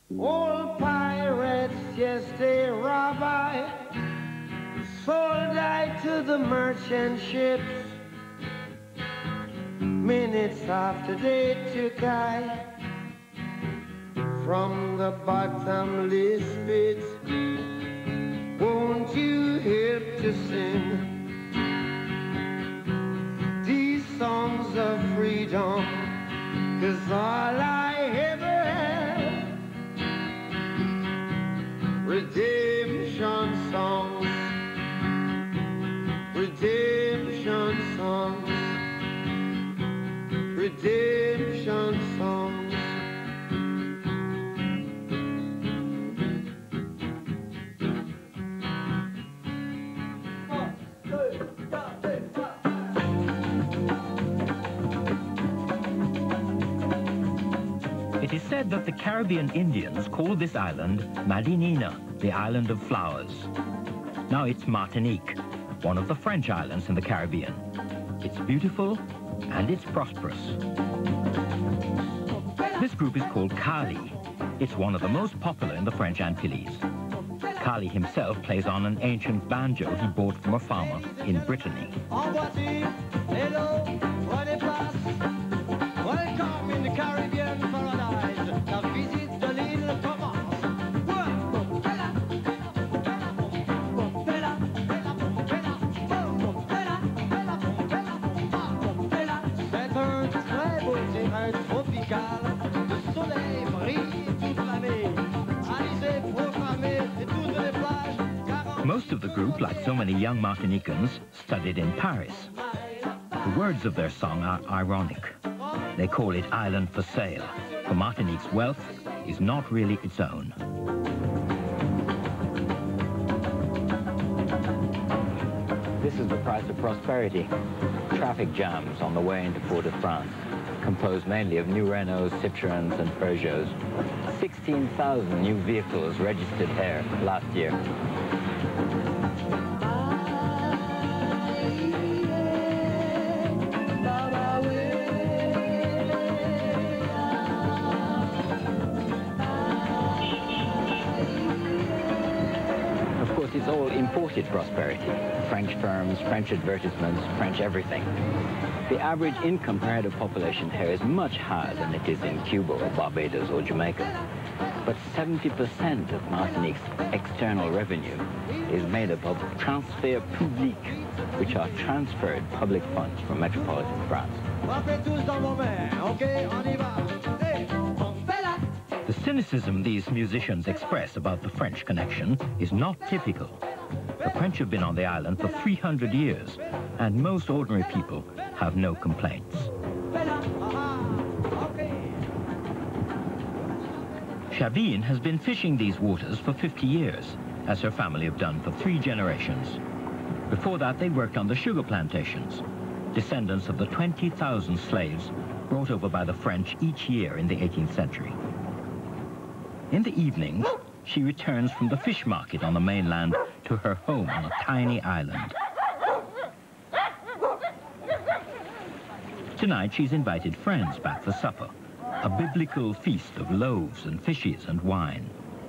Old pirates, yes, they rob I, sold I to the merchant ships. Minutes after they took I from the bottomless pit. Won't you help to sing these songs of freedom? 'Cause all I ever had, redemption songs, redemption songs, redemption songs. It is said that the Caribbean Indians call this island Madinina, the island of flowers. Now it's Martinique, one of the French islands in the Caribbean. It's beautiful and it's prosperous. This group is called Kali. It's one of the most popular in the French Antilles. Kali himself plays on an ancient banjo he bought from a farmer in Brittany. Welcome in the Caribbean paradise. La visite de l'île commence. C'est un très beau terrain tropical. Le soleil brille toute l'année. Alizé proclamé et toutes les plages. Most of the group, like so many young Martinicans, studied in Paris. The words of their song are ironic. They call it Island for Sale, for Martinique's wealth is not really its own. This is the price of prosperity. Traffic jams on the way into Port-au-France, composed mainly of new Renaults, Citroëns and Peugeots. 16,000 new vehicles registered here last year. It's all imported prosperity. French firms, French advertisements, French everything. The average income per head of population here is much higher than it is in Cuba or Barbados or Jamaica. But 70% of Martinique's external revenue is made up of transferts publics, which are transferred public funds from metropolitan France. The cynicism these musicians express about the French connection is not typical. The French have been on the island for 300 years, and most ordinary people have no complaints. Chavine has been fishing these waters for 50 years, as her family have done for 3 generations. Before that, they worked on the sugar plantations, descendants of the 20,000 slaves brought over by the French each year in the 18th century. In the evenings, she returns from the fish market on the mainland to her home on a tiny island. Tonight, she's invited friends back for supper, a biblical feast of loaves and fishes and wine.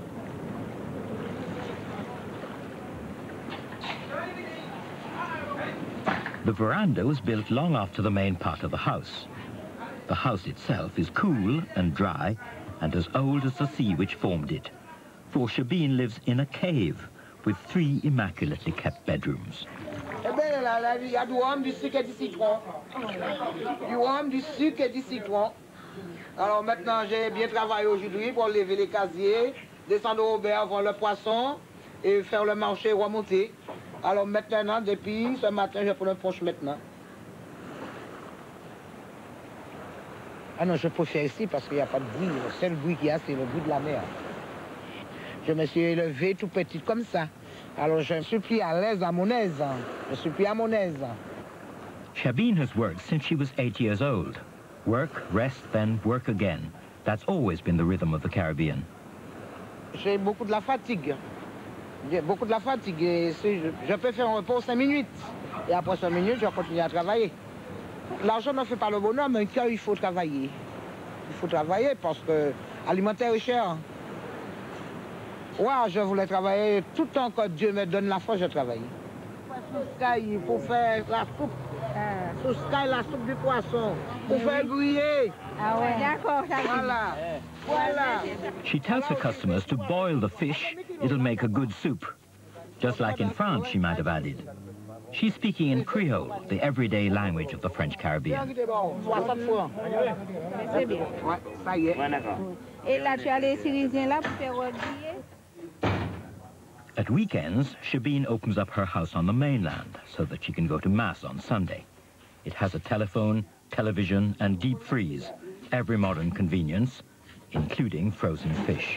The veranda was built long after the main part of the house. The house itself is cool and dry, and as old as the sea which formed it, for Chabine lives in a cave with 3 immaculately kept bedrooms. Eh bien, là, il y a du rhum, du sucre et du citron. Du rhum, du sucre et du citron. Alors maintenant, j'ai bien travaillé aujourd'hui pour lever les casiers, descendre au Robert, vendre le poisson et faire le marché remonter. Alors maintenant, depuis ce matin, je prends le punch maintenant. Ah non, je préfère ici parce qu'il n'y a pas de bruit. Le seul bruit qu'il y a, c'est le bruit de la mer. Je me suis élevé tout petit comme ça. Alors je suis plus à l'aise à mon aise. Je suis plus à mon aise. Chabine has worked since she was 8 years old. Work, rest, then work again. That's always been the rhythm of the Caribbean. J'ai beaucoup de la fatigue. J'ai beaucoup de la fatigue. Et je peux faire un repos 5 minutes. Et après 5 minutes, je vais continuer à travailler. L'argent ne fait pas le bonheur, mais il faut travailler. Il faut travailler parce que l'alimentaire est cher. Ouais, je voulais travailler tout le temps que Dieu me donne la force, je travaille. Sous Sky, il faut faire la soupe. Sous Sky, la soupe du poisson. Pour faire griller. Ah ouais, d'accord, Voilà. Voilà. She tells her customers to boil the fish, it'll make a good soup. Just like in France, she might have added. She's speaking in Creole, the everyday language of the French Caribbean. 60 francs. C'est bien. Ouais, ça y est. Et là, tu as les Cyrisiens là pour faire griller? At weekends, Shabine opens up her house on the mainland so that she can go to Mass on Sunday. It has a telephone, television, and deep freeze, every modern convenience, including frozen fish.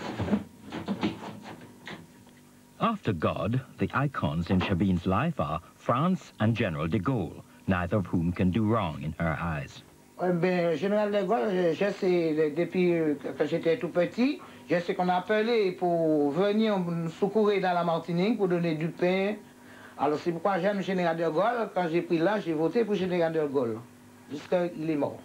After God, the icons in Shabine's life are France and General de Gaulle, neither of whom can do wrong in her eyes. Ben, Général de Gaulle, je sais, depuis que j'étais tout petit, je sais qu'on a appelé pour venir nous secourir dans la Martinique, pour donner du pain. Alors c'est pourquoi j'aime Général de Gaulle. Quand j'ai pris l'âge, j'ai voté pour Général de Gaulle, jusqu'à qu'il est mort.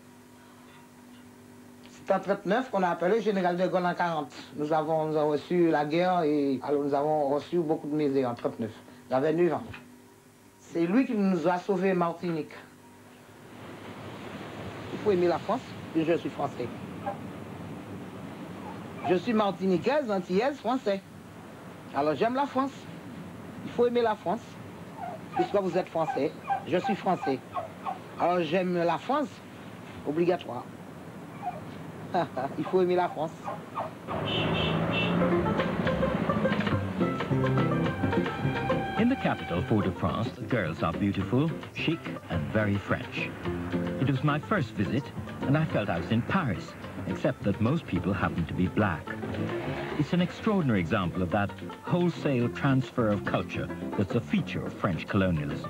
C'est en 1939 qu'on a appelé Général de Gaulle en 40. Nous avons reçu la guerre et alors nous avons reçu beaucoup de misère en 1939. J'avais 9 ans. C'est lui qui nous a sauvés Martinique. Il faut aimer la France, et je suis français. Je suis martiniquaise, antillaise, français. Alors j'aime la France. Il faut aimer la France. Puisque vous êtes français, je suis français. Alors j'aime la France, obligatoire. Il faut aimer la France. In the capital, Fort-de-France, the girls are beautiful, chic, and very French. It was my first visit, and I felt I was in Paris, except that most people happen to be black. It's an extraordinary example of that wholesale transfer of culture that's a feature of French colonialism.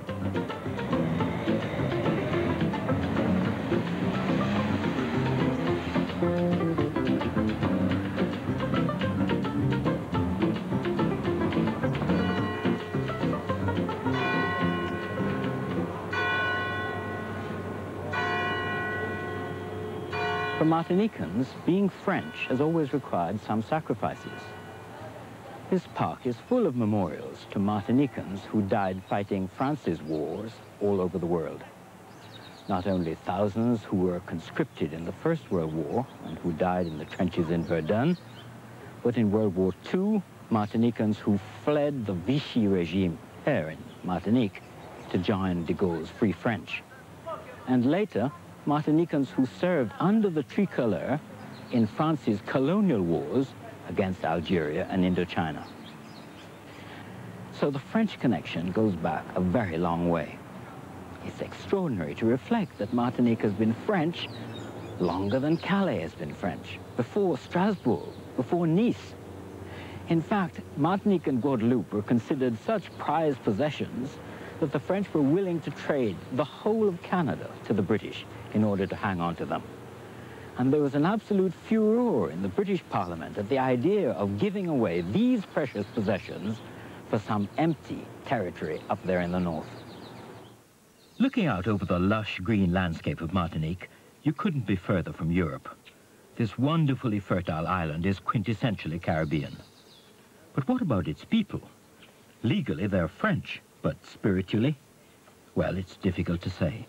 For Martinicans, being French has always required some sacrifices. This park is full of memorials to Martinicans who died fighting France's wars all over the world. Not only thousands who were conscripted in the First World War and who died in the trenches in Verdun, but in World War II, Martinicans who fled the Vichy regime here in Martinique to join de Gaulle's Free French. And later, Martinicans who served under the tricolor in France's colonial wars against Algeria and Indochina. So the French connection goes back a very long way. It's extraordinary to reflect that Martinique has been French longer than Calais has been French, before Strasbourg, before Nice. In fact, Martinique and Guadeloupe were considered such prized possessions that the French were willing to trade the whole of Canada to the British in order to hang on to them. And there was an absolute furor in the British Parliament at the idea of giving away these precious possessions for some empty territory up there in the north. Looking out over the lush green landscape of Martinique, you couldn't be further from Europe. This wonderfully fertile island is quintessentially Caribbean. But what about its people? Legally, they're French, but spiritually, well, it's difficult to say.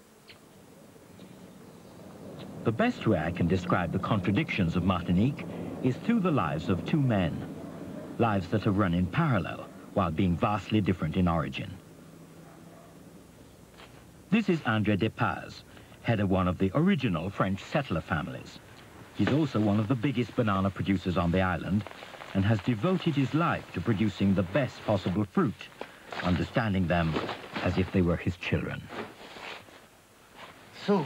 The best way I can describe the contradictions of Martinique is through the lives of two men, lives that have run in parallel while being vastly different in origin. This is André Depaz, head of one of the original French settler families. He's also one of the biggest banana producers on the island and has devoted his life to producing the best possible fruit, understanding them as if they were his children. So,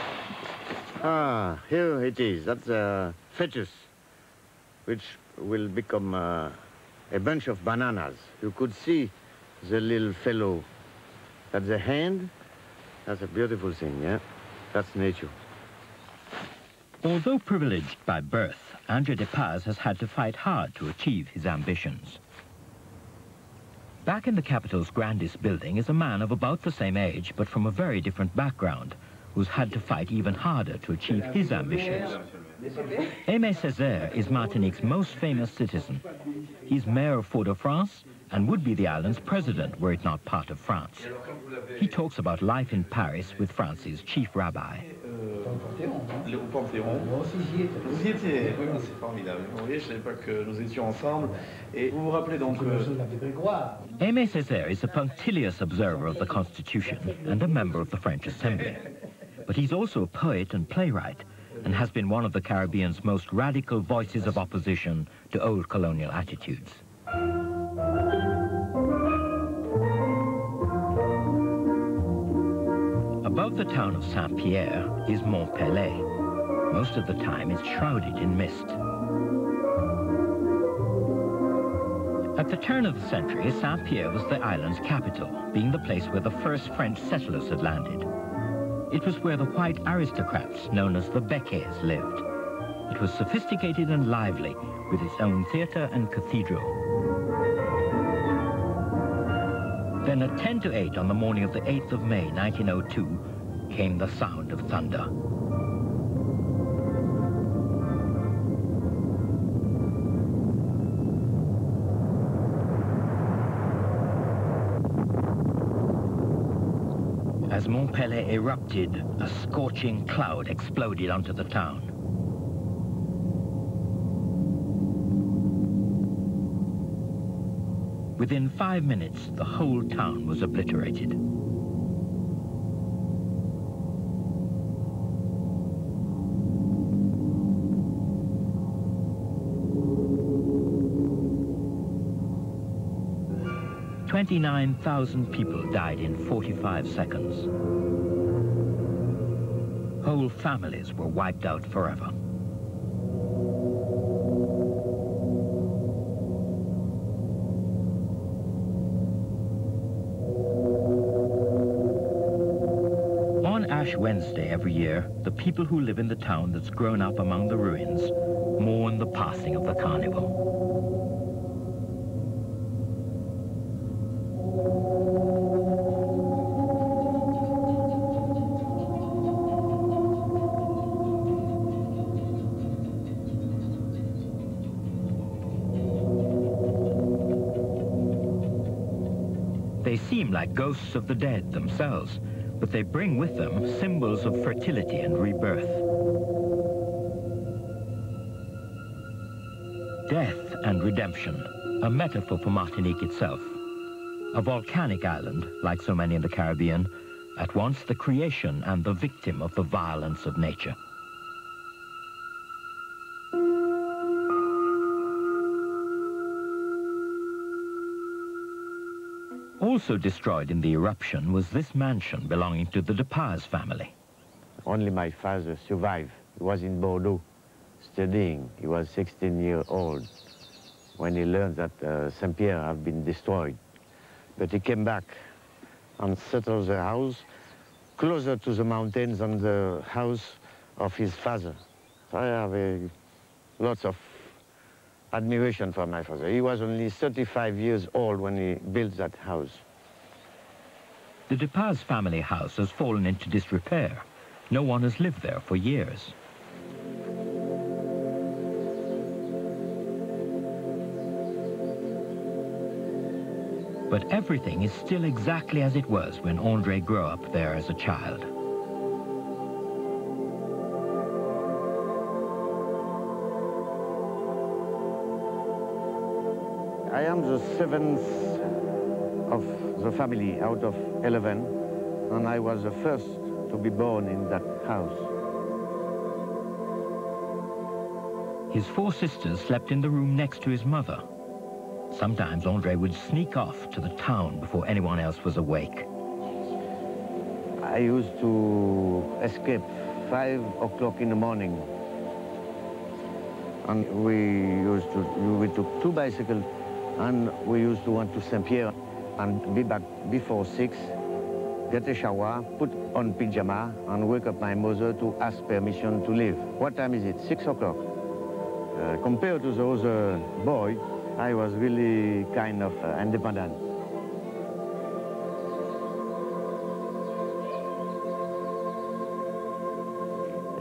here it is. That's a fetus, which will become a bunch of bananas. You could see the little fellow. That's the hand. That's a beautiful thing, yeah? That's nature. Although privileged by birth, André Depaz has had to fight hard to achieve his ambitions. Back in the capital's grandest building is a man of about the same age, but from a very different background, who's had to fight even harder to achieve his ambitions. Aimé Césaire is Martinique's most famous citizen. He's mayor of Fort-de-France and would be the island's president were it not part of France. He talks about life in Paris with France's chief rabbi. Au Panthéon. Moi aussi j'y étais. Vous y étiez? Oui, c'est formidable. Vous voyez, je ne savais pas que nous étions ensemble. Et vous vous rappelez donc... Aimé Césaire is a punctilious observer of the Constitution and a member of the French Assembly. But he's also a poet and playwright and has been one of the Caribbean's most radical voices of opposition to old colonial attitudes. Above the town of Saint-Pierre is Mont-Pelé. Most of the time it's shrouded in mist. At the turn of the century, Saint-Pierre was the island's capital, being the place where the first French settlers had landed. It was where the white aristocrats, known as the Beckets, lived. It was sophisticated and lively, with its own theatre and cathedral. Then at 10 to 8 on the morning of the 8th of May, 1902, came the sound of thunder. As Mont-Pelé erupted, a scorching cloud exploded onto the town. Within 5 minutes, the whole town was obliterated. "29,000 people died in 45 seconds. Whole families were wiped out forever. On Ash Wednesday every year, the people who live in the town that's grown up among the ruins mourn the passing of the carnival. They seem like ghosts of the dead themselves, but they bring with them symbols of fertility and rebirth. Death and redemption, a metaphor for Martinique itself. A volcanic island, like so many in the Caribbean, at once the creation and the victim of the violence of nature. Also destroyed in the eruption was this mansion belonging to the Depaz family. Only my father survived. He was in Bordeaux studying. He was 16 years old when he learned that Saint-Pierre had been destroyed. But he came back and settled the house closer to the mountains than the house of his father. So I have lots of admiration for my father. He was only 35 years old when he built that house. The Depaz family house has fallen into disrepair. No one has lived there for years. But everything is still exactly as it was when André grew up there as a child. I am the 7th of the family out of 11, and I was the first to be born in that house. His 4 sisters slept in the room next to his mother. Sometimes André would sneak off to the town before anyone else was awake. I used to escape 5 o'clock in the morning. And we took 2 bicycles, and we used to went to Saint-Pierre and be back before 6, get a shower, put on pyjama, and wake up my mother to ask permission to leave. What time is it? 6 o'clock. Compared to the other boy, I was really kind of independent.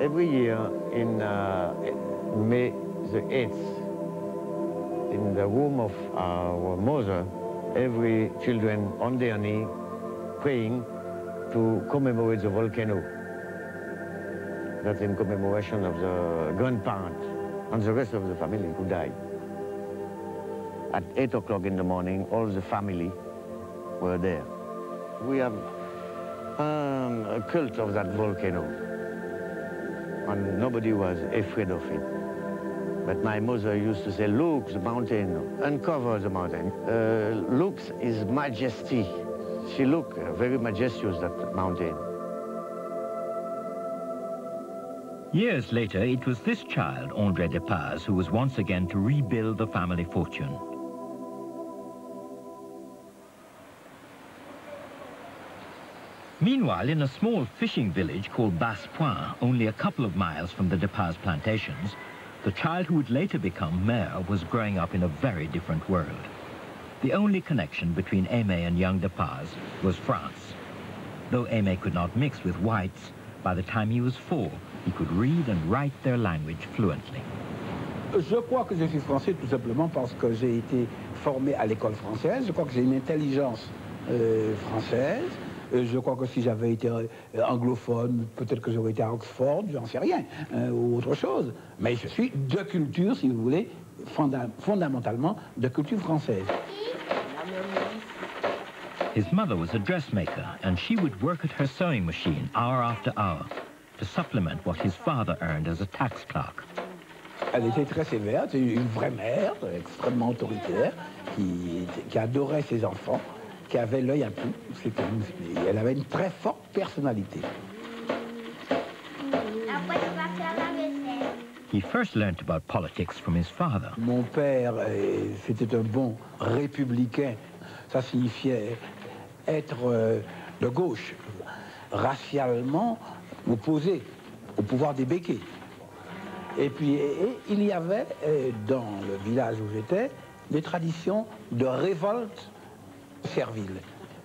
Every year in May the 8th, in the room of our mother, every children on their knee praying to commemorate the volcano. That's in commemoration of the grandparents and the rest of the family who died. At 8 o'clock in the morning, all the family were there. We have a cult of that volcano, and nobody was afraid of it. But my mother used to say, look, the mountain, uncover the mountain. Look is majesty. She looked very majestuous, that mountain. Years later, it was this child, André de Paz, who was once again to rebuild the family fortune. Meanwhile, in a small fishing village called Basse Pointe, only a couple of miles from the de Paz plantations, the child who would later become mayor was growing up in a very different world. The only connection between Aimé and young de Paz was France. Though Aimé could not mix with whites, by the time he was 4, he could read and write their language fluently. Je crois que je suis français tout simplement parce que j'ai été formé à l'école française. Je crois que j'ai une intelligence française. Je crois que si j'avais été anglophone, peut-être que j'aurais été à Oxford, j'en sais rien, ou autre chose. Mais je suis de culture, si vous voulez, fondamentalement de culture française. His mother was a dressmaker, and she would work at her sewing machine hour after hour to supplement what his father earned as a tax clerk. Elle était très sévère, c'est une vraie mère, extrêmement autoritaire, qui adorait ses enfants, qui avait l'œil à tout. Elle avait une très forte personnalité. He first learnt about politics from his father. Mon père, c'était un bon républicain. Ça signifiait être de gauche, racialement opposé au pouvoir des béquets. Et puis, il y avait, dans le village où j'étais, des traditions de révolte servile.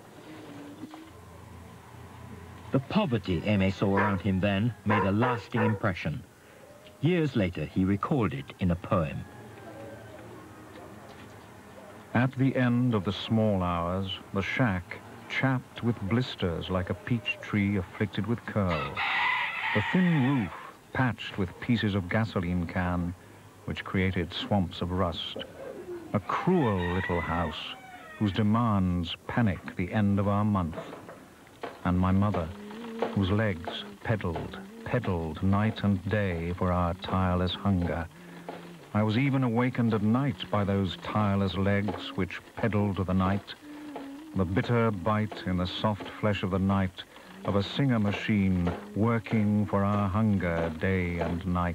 The poverty Aimé saw around him then made a lasting impression. Years later, he recalled it in a poem. At the end of the small hours, the shack chapped with blisters like a peach tree afflicted with curl. The thin roof patched with pieces of gasoline can, which created swamps of rust. A cruel little house whose demands panic the end of our month. And my mother, whose legs pedaled night and day for our tireless hunger. I was even awakened at night by those tireless legs which pedaled to the night, the bitter bite in the soft flesh of the night of a singer machine working for our hunger day and night.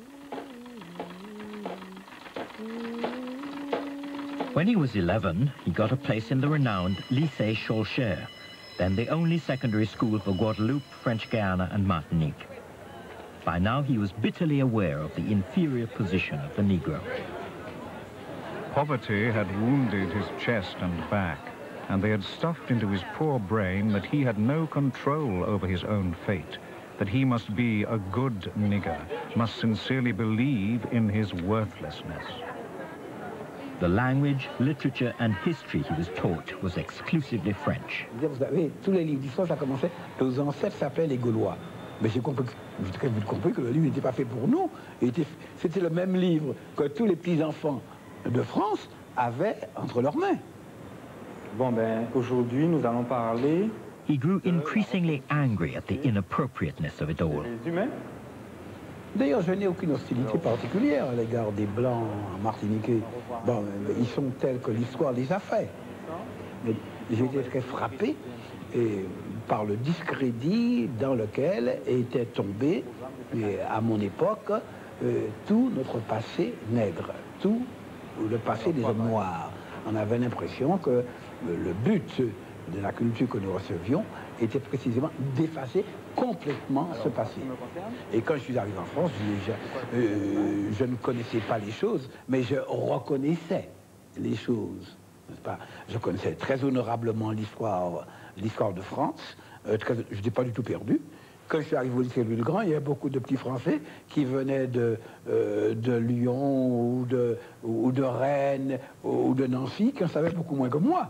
When he was 11, he got a place in the renowned Lycée Cholcher, then the only secondary school for Guadeloupe, French Guiana and Martinique. By now he was bitterly aware of the inferior position of the Negro. Poverty had wounded his chest and back, and they had stuffed into his poor brain that he had no control over his own fate, that he must be a good nigger, must sincerely believe in his worthlessness. The language, literature and history he was taught was exclusively French. Vous savez, tous les livres d'histoire, ça commençait, nos ancêtres s'appelaient les Gaulois. Mais j'ai compris que le livre n'était pas fait pour nous. C'était le même livre que tous les petits-enfants de France avaient entre leurs mains. Bon, ben, aujourd'hui, nous allons parler... He grew increasingly angry at the inappropriateness of it all. Les humains. D'ailleurs, je n'ai aucune hostilité particulière à l'égard des Blancs martiniquais. Bon, ils sont tels que l'histoire les a faits. Mais j'ai été très frappé par le discrédit dans lequel était tombé, à mon époque, tout notre passé nègre, tout le passé des hommes noirs. On avait l'impression que le but de la culture que nous recevions était précisément d'effacer complètement ce passé. Et quand je suis arrivé en France, je ne connaissais pas les choses, mais je reconnaissais les choses. N'est-ce pas? Je connaissais très honorablement l'histoire de France. Je n'étais pas du tout perdu. Quand je suis arrivé au lycée Louis-le-Grand, il y avait beaucoup de petits Français qui venaient de Lyon ou de Rennes ou de Nancy, qui en savaient beaucoup moins que moi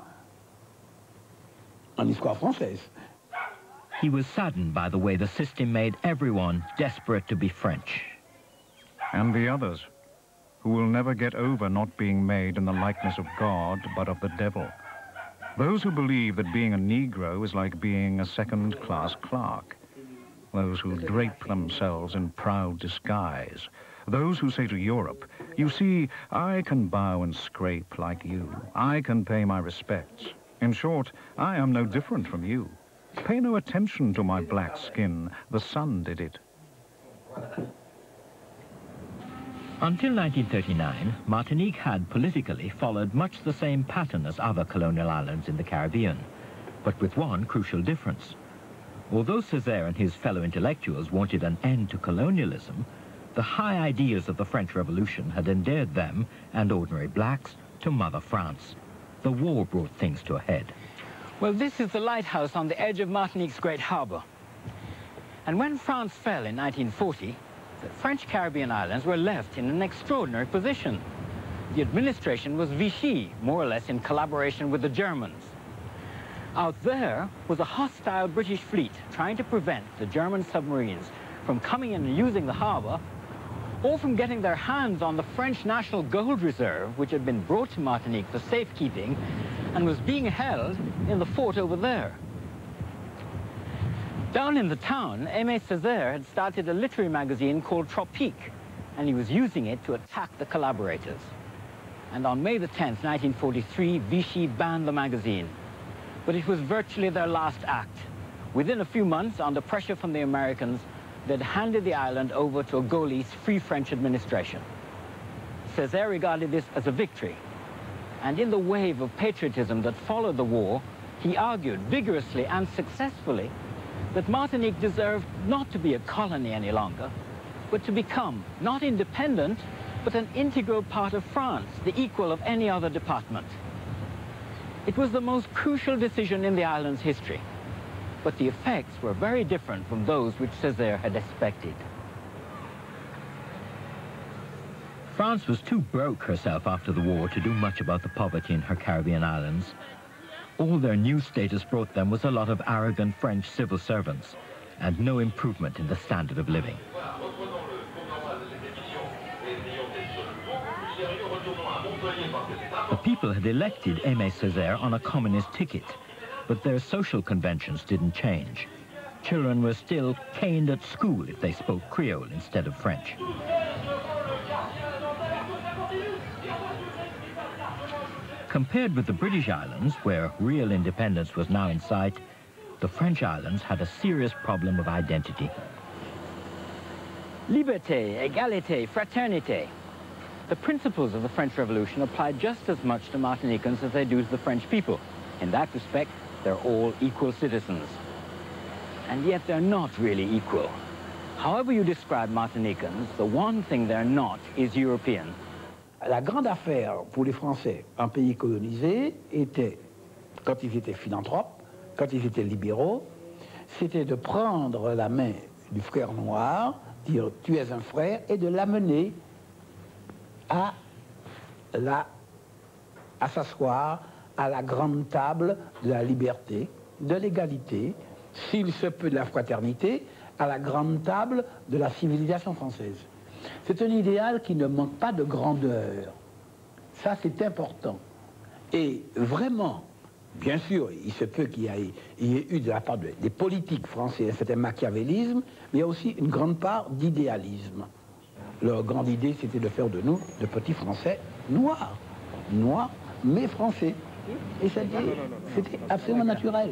en histoire française. He was saddened by the way the system made everyone desperate to be French. And the others, who will never get over not being made in the likeness of God, but of the devil. Those who believe that being a Negro is like being a second-class clerk. Those who drape themselves in proud disguise. Those who say to Europe, you see, I can bow and scrape like you. I can pay my respects. In short, I am no different from you. Pay no attention to my black skin. The sun did it. Until 1939, Martinique had politically followed much the same pattern as other colonial islands in the Caribbean, but with one crucial difference. Although Césaire and his fellow intellectuals wanted an end to colonialism, the high ideas of the French Revolution had endeared them and ordinary blacks to Mother France. The war brought things to a head. Well, this is the lighthouse on the edge of Martinique's great harbor. And when France fell in 1940, the French Caribbean islands were left in an extraordinary position. The administration was Vichy, more or less in collaboration with the Germans. Out there was a hostile British fleet trying to prevent the German submarines from coming in and using the harbor, or from getting their hands on the French National Gold Reserve, which had been brought to Martinique for safekeeping and was being held in the fort over there. Down in the town, Aimé Césaire had started a literary magazine called Tropique, and he was using it to attack the collaborators. And on May the 10th, 1943, Vichy banned the magazine. But it was virtually their last act. Within a few months, under pressure from the Americans, they'd handed the island over to a Gaullist Free French administration. Césaire regarded this as a victory. And in the wave of patriotism that followed the war, he argued vigorously and successfully that Martinique deserved not to be a colony any longer, but to become not independent, but an integral part of France, the equal of any other department. It was the most crucial decision in the island's history, but the effects were very different from those which Césaire had expected. France was too broke herself after the war to do much about the poverty in her Caribbean islands. All their new status brought them was a lot of arrogant French civil servants and no improvement in the standard of living. The people had elected Aimé Césaire on a communist ticket, but their social conventions didn't change. Children were still caned at school if they spoke Creole instead of French. Compared with the British Islands, where real independence was now in sight, the French Islands had a serious problem of identity. Liberté, égalité, fraternité. The principles of the French Revolution applied just as much to Martinicans as they do to the French people. In that respect, they're all equal citizens. And yet they're not really equal. However you describe Martinicans, the one thing they're not is European. La grande affaire pour les Français, un pays colonisé, était, quand ils étaient philanthropes, quand ils étaient libéraux, c'était de prendre la main du frère noir, dire tu es un frère, et de l'amener à s'asseoir à la grande table de la liberté, de l'égalité, s'il se peut de la fraternité, à la grande table de la civilisation française. C'est un idéal qui ne manque pas de grandeur. Ça, c'est important. Et vraiment, bien sûr, il se peut qu'il y ait eu de la part des politiques français un certain machiavélisme, mais il y a aussi une grande part d'idéalisme. Leur grande idée, c'était de faire de nous de petits Français noirs. Noirs, mais français. Et c'était absolument naturel.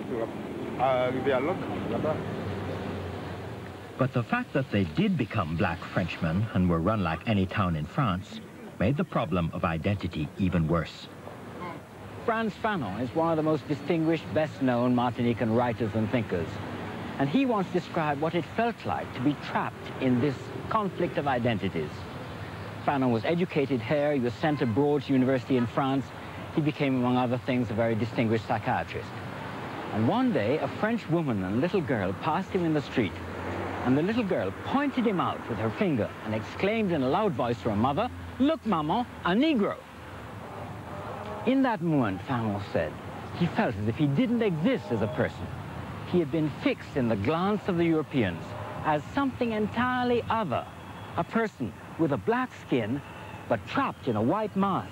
But the fact that they did become black Frenchmen and were run like any town in France made the problem of identity even worse. Frantz Fanon is one of the most distinguished, best-known Martinican writers and thinkers. And he once described what it felt like to be trapped in this conflict of identities. Fanon was educated here, he was sent abroad to university in France. He became, among other things, a very distinguished psychiatrist. And one day, a French woman and a little girl passed him in the street. And the little girl pointed him out with her finger and exclaimed in a loud voice to her mother, "Look, maman, a Negro." In that moment, Fanon said, he felt as if he didn't exist as a person. He had been fixed in the glance of the Europeans as something entirely other, a person with a black skin, but trapped in a white mask.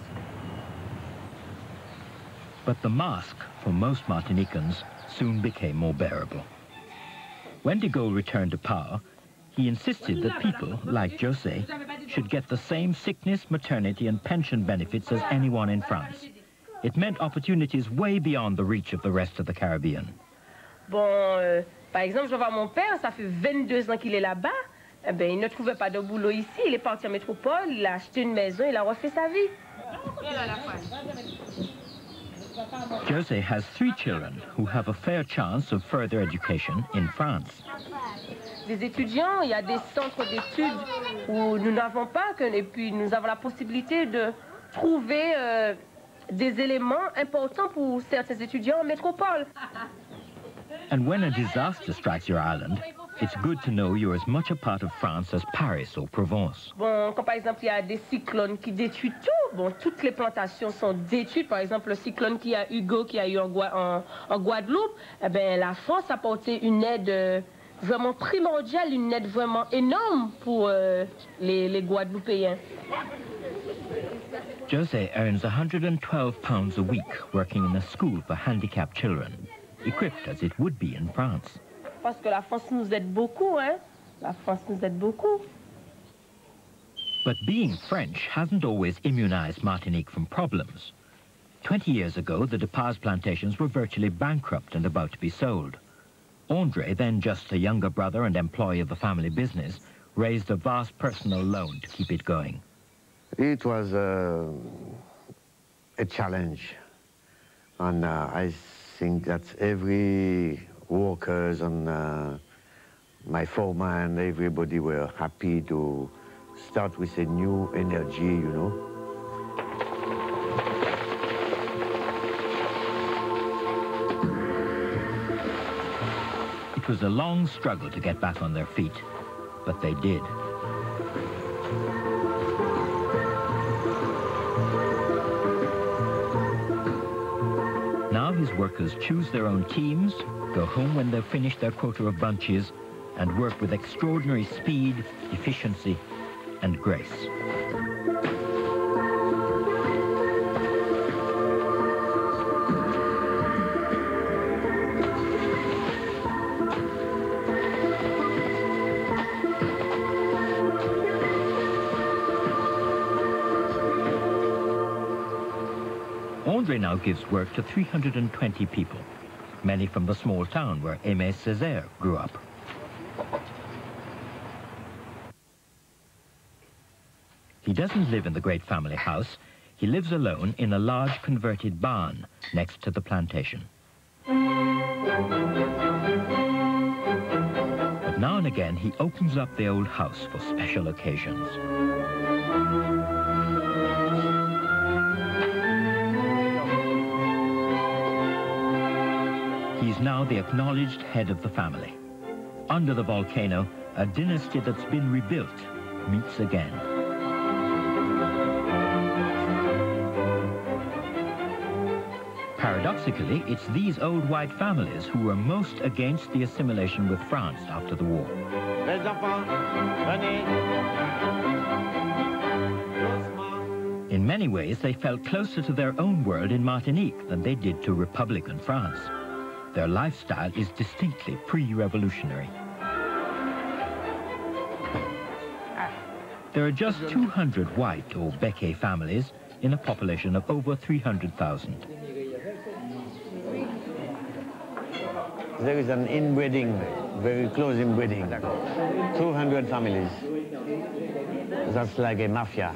But the mask, for most Martinicans, soon became more bearable. When de Gaulle returned to power, he insisted that people, like José, should get the same sickness, maternity and pension benefits as anyone in France. It meant opportunities way beyond the reach of the rest of the Caribbean. Bon, par exemple, je vois mon père, ça fait 22 ans qu'il est là-bas. Eh ben, il ne trouvait pas de boulot ici. Il est parti en métropole, il a acheté une maison, il a refait sa vie. José has 3 children who have a fair chance of further education in France. Des étudiants, il y a des centres d'études où nous n'avons pas, et puis nous avons la possibilité de trouver des éléments importants pour certains étudiants en métropole. And when a disaster strikes your island, it's good to know you're as much a part of France as Paris or Provence. Bon, quand par exemple il y a des cyclones qui détruisent tout, bon, toutes les plantations sont détruites. Par exemple, le cyclone qui a Hugo, qui a eu en Guadeloupe, eh ben, la France a apporté une aide vraiment primordiale, une aide vraiment énorme pour les Guadeloupéens. José earns £112 a week working in a school for handicapped children, equipped as it would be in France. Parce que la France nous aide beaucoup, hein? La France nous aide beaucoup. But being French hasn't always immunized Martinique from problems. 20 years ago, the Depaz plantations were virtually bankrupt and about to be sold. André, then just a younger brother and employee of the family business, raised a vast personal loan to keep it going. It was a challenge, and I think that every workers and my foreman, everybody were happy to start with a new energy, you know. It was a long struggle to get back on their feet, but they did. Now his workers choose their own teams, go home when they've finished their quota of bunches, and work with extraordinary speed, efficiency, and grace. André now gives work to 320 people, many from the small town where Aimé Césaire grew up. He doesn't live in the great family house. He lives alone in a large converted barn next to the plantation. But now and again, he opens up the old house for special occasions. He's now the acknowledged head of the family. Under the volcano, a dynasty that's been rebuilt meets again. Paradoxically, it's these old white families who were most against the assimilation with France after the war. Les enfants, venez. In many ways, they felt closer to their own world in Martinique than they did to Republican France. Their lifestyle is distinctly pre-revolutionary. There are just 200 white or Beké families in a population of over 300,000. There is an inbreeding, very close inbreeding. 200 families. That's like a mafia.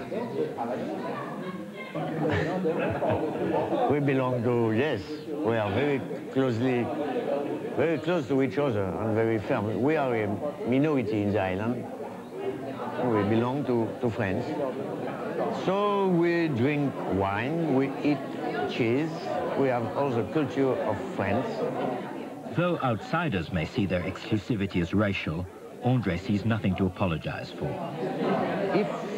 We belong to, yes, we are very close to each other and very firm. We are a minority in the island. We belong to France. So we drink wine, we eat cheese, we have all the culture of France. Though outsiders may see their exclusivity as racial, André sees nothing to apologize for. If